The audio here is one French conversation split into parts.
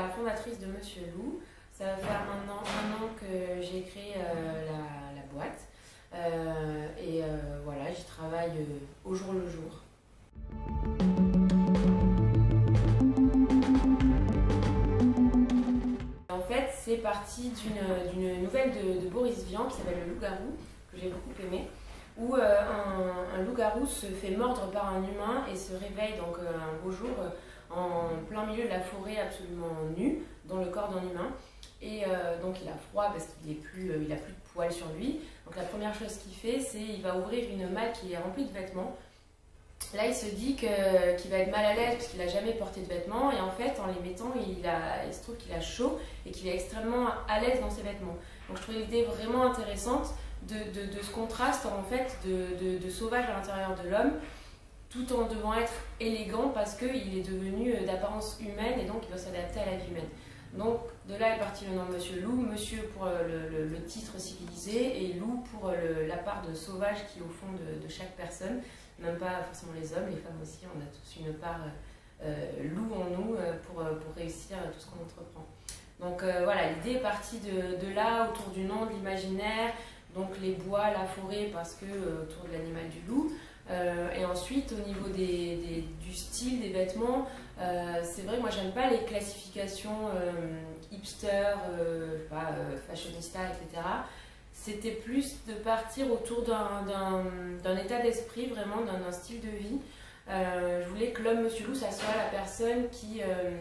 la fondatrice de Monsieur Loup. Ça va faire maintenant 1 an que j'ai créé la boîte. Voilà, j'y travaille au jour le jour. En fait, c'est parti d'une nouvelle de Boris Vian qui s'appelle Le Loup-garou, que j'ai beaucoup aimé, où un loup-garou se fait mordre par un humain et se réveille donc un beau jour en plein milieu de la forêt, absolument nu, dans le corps d'un humain. Et donc il a froid parce qu'il a plus de poils sur lui. Donc la première chose qu'il fait, c'est qu'il va ouvrir une malle qui est remplie de vêtements. Là, il se dit qu'il va être mal à l'aise parce qu'il n'a jamais porté de vêtements. Et en fait, en les mettant, il se trouve qu'il a chaud et qu'il est extrêmement à l'aise dans ses vêtements. Donc je trouve l'idée vraiment intéressante de ce contraste en fait de sauvage à l'intérieur de l'homme, tout en devant être élégant parce qu'il est devenu d'apparence humaine et donc il doit s'adapter à la vie humaine. Donc de là est parti le nom Monsieur Loup, Monsieur pour le titre civilisé et Loup pour la part de sauvage qui est au fond de chaque personne, même pas forcément les hommes, les femmes aussi, on a tous une part loup en nous pour réussir tout ce qu'on entreprend. Donc voilà, l'idée est partie de là, autour du nom, de l'imaginaire, donc les bois, la forêt parce que autour de l'animal du loup. Et ensuite au niveau du style des vêtements, c'est vrai que moi j'aime pas les classifications hipster, fashionista, etc. C'était plus de partir autour d'un état d'esprit, vraiment d'un style de vie. Je voulais que l'homme Monsieur Loup, ça soit la personne qui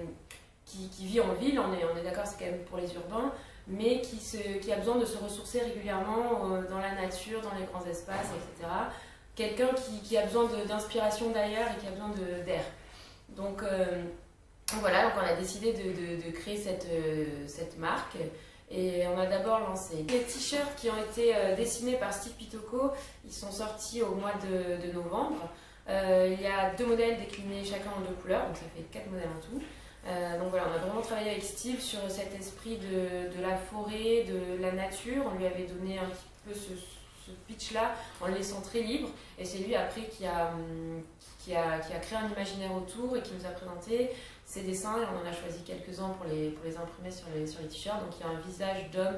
vit en ville, on est d'accord, c'est quand même pour les urbains, mais qui a besoin de se ressourcer régulièrement dans la nature, dans les grands espaces, etc. Quelqu'un qui a besoin d'inspiration d'ailleurs et qui a besoin d'air. Donc voilà, donc on a décidé de créer cette marque et on a d'abord lancé les t-shirts qui ont été dessinés par Steve Pitocco. Ils sont sortis au mois de novembre. Il y a 2 modèles déclinés chacun en 2 couleurs, donc ça fait 4 modèles en tout. Donc voilà, on a vraiment travaillé avec Steve sur cet esprit de la forêt, de la nature. On lui avait donné un petit peu ce pitch-là en le laissant très libre. Et c'est lui après qui a créé un imaginaire autour et qui nous a présenté ses dessins. Et on en a choisi quelques-uns pour les imprimer sur les t-shirts. Donc il y a un visage d'homme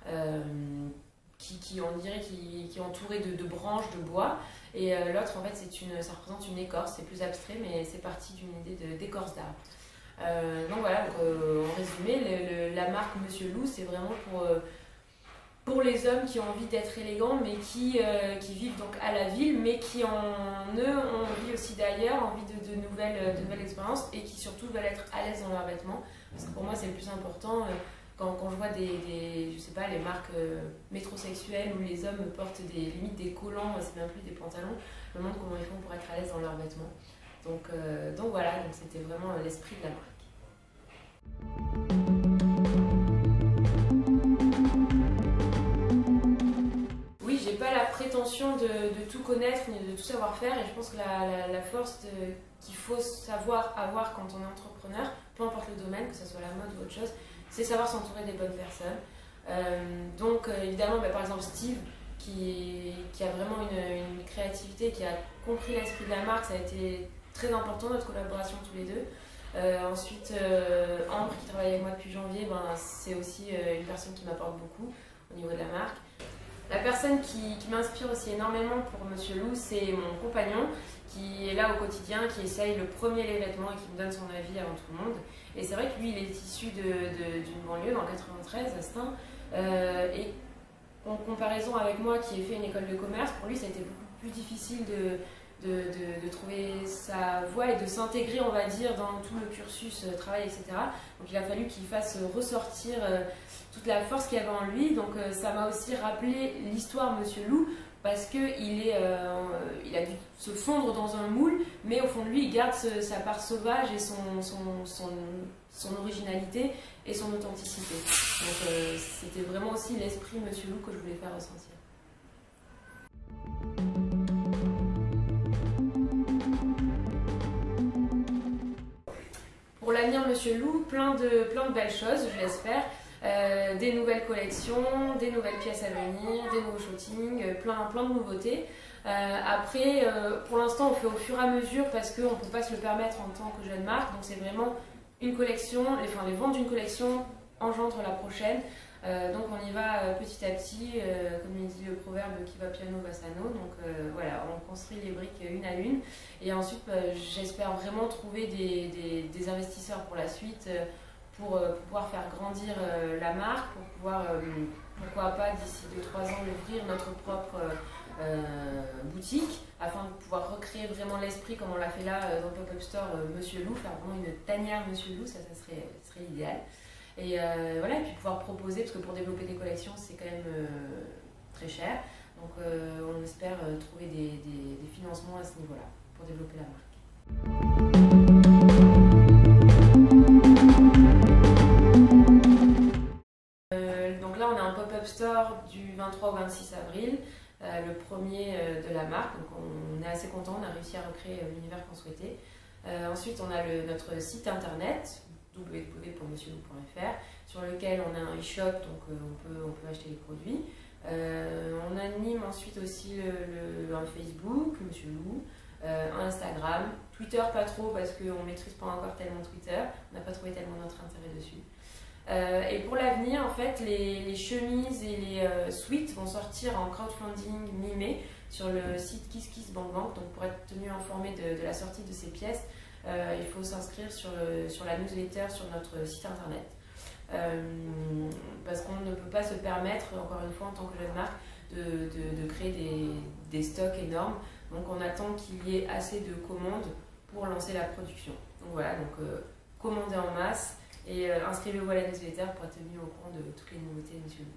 on dirait qui est entouré de branches de bois. Et l'autre, en fait, ça représente une écorce. C'est plus abstrait, mais c'est parti d'une idée d'écorce d'arbre. Donc voilà, en résumé, la marque Monsieur Loup, c'est vraiment pour les hommes qui ont envie d'être élégants, mais qui vivent donc à la ville, mais qui en eux ont envie aussi d'ailleurs, envie de nouvelles expériences et qui surtout veulent être à l'aise dans leurs vêtements. Parce que pour moi, c'est le plus important. Quand je vois je sais pas, les marques métrosexuelles où les hommes portent limite des collants, c'est même plus des pantalons, je me demande comment ils font pour être à l'aise dans leurs vêtements. Donc voilà, c'était vraiment l'esprit de la marque. Oui, j'ai pas la prétention de tout connaître ni de tout savoir faire et je pense que la force qu'il faut savoir avoir quand on est entrepreneur, peu importe le domaine, que ce soit la mode ou autre chose, c'est savoir s'entourer des bonnes personnes. Évidemment, par exemple Steve, qui a vraiment une créativité, qui a compris l'esprit de la marque, ça a été très important notre collaboration tous les deux. Ensuite, Ambre qui travaille avec moi depuis janvier, c'est aussi une personne qui m'apporte beaucoup au niveau de la marque. La personne qui m'inspire aussi énormément pour Monsieur Loup, c'est mon compagnon qui est là au quotidien, qui essaye le premier les vêtements et qui me donne son avis avant tout le monde. Et c'est vrai que lui, il est issu d'une banlieue dans le 93, à Stein. Et en comparaison avec moi qui ai fait une école de commerce, pour lui, ça a été beaucoup plus difficile de trouver sa voie et de s'intégrer, on va dire, dans tout le cursus travail, etc. Donc il a fallu qu'il fasse ressortir toute la force qu'il y avait en lui. Donc ça m'a aussi rappelé l'histoire Monsieur Loup, parce qu'il a dû se fondre dans un moule, mais au fond de lui, il garde sa part sauvage et son originalité et son authenticité. Donc c'était vraiment aussi l'esprit Monsieur Loup que je voulais faire ressentir. Pour l'avenir Monsieur Loup, plein de belles choses, je l'espère. Des nouvelles collections, des nouvelles pièces à venir, des nouveaux shootings, plein de nouveautés. Pour l'instant, on fait au fur et à mesure parce qu'on ne peut pas se le permettre en tant que jeune marque. Donc c'est vraiment une collection, les ventes d'une collection engendrent la prochaine. Donc on y va petit à petit, comme il dit le proverbe, qui va piano va sano. Donc voilà, on construit les briques une à une. Et ensuite, j'espère vraiment trouver des investisseurs pour la suite, pour pouvoir faire grandir la marque, pour pouvoir, pourquoi pas, d'ici 2-3 ans, ouvrir notre propre boutique, afin de pouvoir recréer vraiment l'esprit comme on l'a fait là dans le pop-up store Monsieur Lou, faire vraiment une tanière Monsieur Lou, ça serait l'idéal. Et voilà, et puis pouvoir proposer, parce que pour développer des collections, c'est quand même très cher. Donc on espère trouver des financements à ce niveau-là pour développer la marque. Donc là, on a un pop-up store du 23 au 26 avril, le premier de la marque. Donc on est assez content, on a réussi à recréer l'univers qu'on souhaitait. Ensuite, on a notre site internet www.monsieurlou.fr, sur lequel on a un e-shop, donc on peut acheter les produits. On anime ensuite aussi un Facebook, Monsieur Lou, un Instagram, Twitter pas trop parce qu'on ne maîtrise pas encore tellement Twitter, on n'a pas trouvé tellement notre intérêt dessus. Et pour l'avenir, en fait, les chemises et les suites vont sortir en crowdfunding mi-mai sur le site KissKissBankBank. Donc pour être tenu informé de la sortie de ces pièces, il faut s'inscrire sur la newsletter sur notre site internet. Parce qu'on ne peut pas se permettre, encore une fois en tant que jeune marque, de créer des stocks énormes. Donc on attend qu'il y ait assez de commandes pour lancer la production. Donc voilà, commandez en masse et inscrivez-vous à la newsletter pour être tenu au courant de toutes les nouveautés de Monsieur Lou.